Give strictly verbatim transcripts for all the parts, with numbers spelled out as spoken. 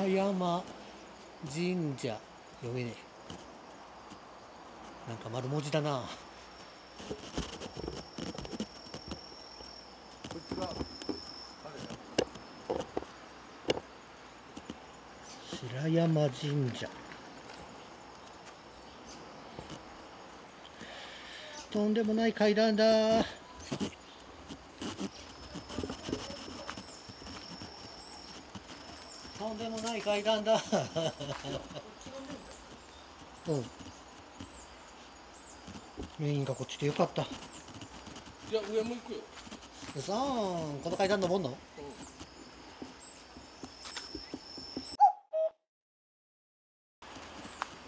山神社、読めねえ。なんか丸文字だな。 こいつがあれだ。 白山神社。とんでもない階段だ。とんでもない階段だ。うん。メインがこっちでよかった。 いや、上も行くよ。 うそーん、この階段登んの？ うん、はい、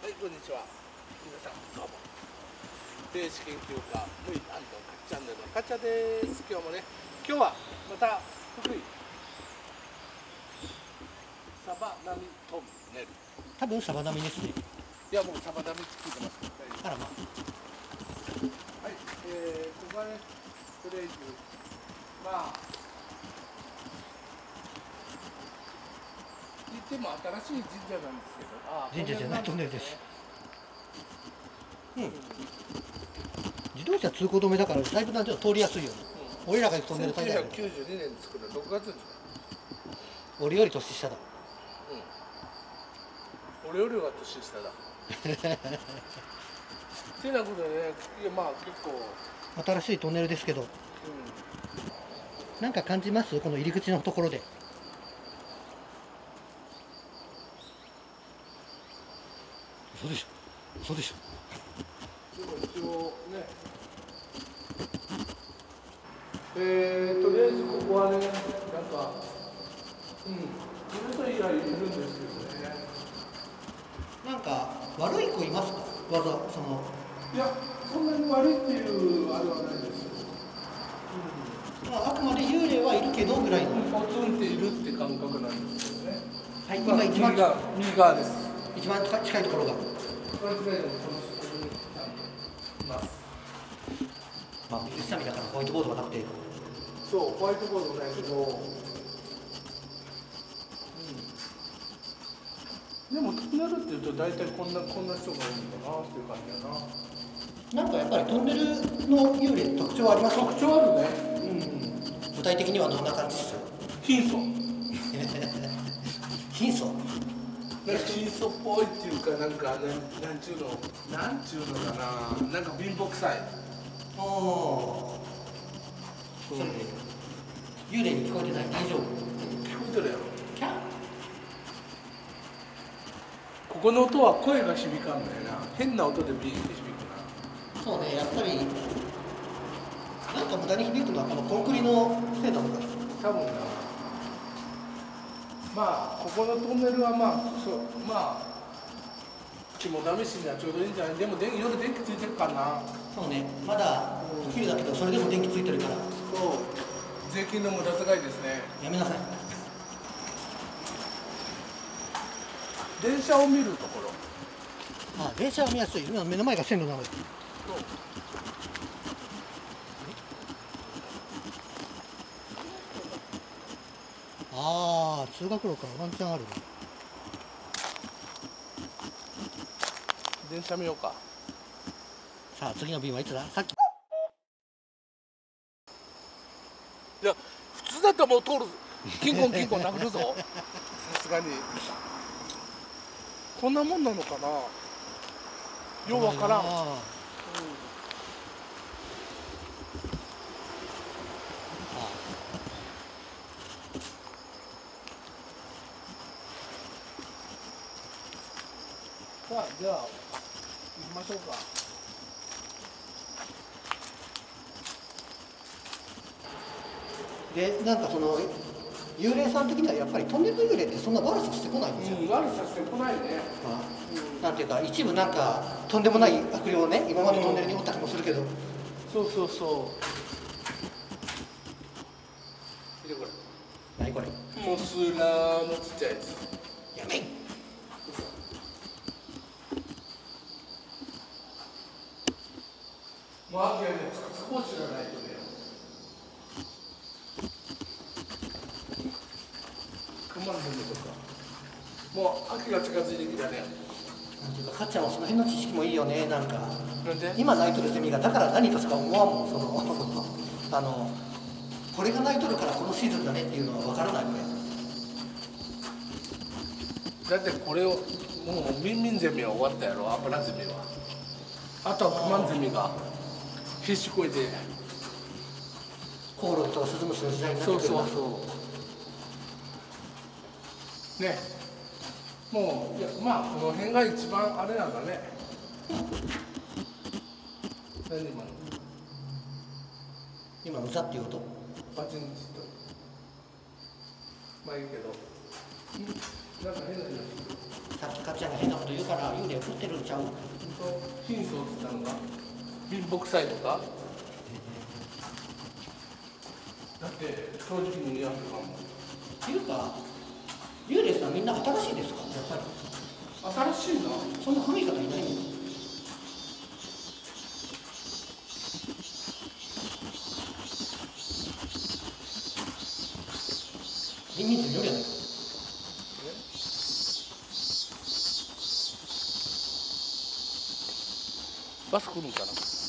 こんにちは。皆さん、どうも。電子研究家、むいかっチャンネルのかっちゃです。今日もね、今日はまた福井サバナミトンネル。 多分サバナミですね。 いや、もうサバナミって聞いてますけど、 あらまあ。 はい、えー、ここはね、とりあえず、まあ、言っても新しい神社なんですけど、あ神社じゃないトンネルです。うん。 うん、 自動車通行止めだからだいぶなんていうの通りやすいよね。うん、俺らが行くトンネル大概せんきゅうひゃくきゅうじゅうにねんに作るろくがつに。 俺より年下だ。 うん。俺よりは年下だ。てなことでね、いやまあ結構新しいトンネルですけど、うん、なんか感じます？この入り口のところで。そうでしょ。そうでしょ。 でも一応ね、えー、とりあえずここはね、なんか、うん、いる人以外いるんですけどね。 なんか悪い子いますか？わざその。 いや、そんなに悪いっていうあれはないですよ。 うん、まあ、あくまで幽霊はいるけどぐらいの。 ポツンっているって感覚なんですけどね。 はい、今一番右側、右側です。 一番近いところが。 一番近いところ、このここにちゃんといます。 まあ、水下見だからホワイトボードがなくて。 そう、ホワイトボードないけど、うん、でもトンネルっていうと大体こんなこんな人が多いんだなっていう感じだな。 なんかやっぱりトンネルの幽霊特徴ありますか？ 特徴あるね。 うん。具体的にはどんな感じですよ？ 貧相。 貧相。 なんか貧相っぽいっていうか、なんかなんなんちゅうのなんちゅうのかな、なんか貧乏くさい。 ああ。それで幽霊に聞こえてない？大丈夫？ 聞こえてるやろ。 キャー。 ここの音は声が響かんのやな。変な音でビーって響くな。 そうね、やっぱりなんか無駄に響くのはこのコンクリのせいだとか。 多分な。まあここのトンネルはまあそうまあ肝試しにはちょうどいいんじゃない。でも電夜電気ついてるからな。 そうね、まだお昼だけどそれでも電気ついてるから。 そう、税金の無駄遣いですね。 やめなさい。 電車を見るところ。 あ、電車は見やすい。今目の前が線路なので。 そう。 ああ、通学路か、ワンチャンあるね。 電車見ようか。 さあ、次の便はいつだ？さっき。 いや、普通だったらもう通る。キンコンキンコン殴るぞ。さすがに。こんなもんなのかな。ようわからん。うん、さあ、じゃあ行きましょうか。 で、なんかその幽霊さん的にはやっぱりトンネル幽霊ってそんな悪さしてこないんですよ。 うん、悪さしてこないね。 まあ、なんていうか一部なんかとんでもない悪霊をね、今までトンネルにおった気もするけど。 そうそうそう。見てこれ。 何これ？ モスラーのちっちゃいやつ。 やめい。 もうあきらね、つこ知らないとね。熊の目とか。 もう秋が近づいてきたね。 なんていうかかっちゃんはその辺の知識もいいよね。なんかなんで今鳴いとるセミがだから何としか思わんもん。そのあのこれが鳴いとるからこのシーズンだねっていうのは分からないのよ。 だってこれをもうミンミンゼミは終わったやろ。アブラゼミはあとはクマンゼミが必死こいてコオロギとかスズムシの時代になってそうくるな。 そうそうね。もういやまあこの辺が一番あれなんだね。何今の今うざっていう音。 パチンチとまあいいけどなんか変な話。 さっきかっちゃんが変なこと言うから幽霊降ってるんちゃう。 貧相って言ったのが貧乏くさいとかだって正直に言うやつとかもっていうか幽霊さんみんな新しいですか。やっぱり新しいな。 そんな古い方いないの。ミンミンゼミよりやないか。 バス来るんかな。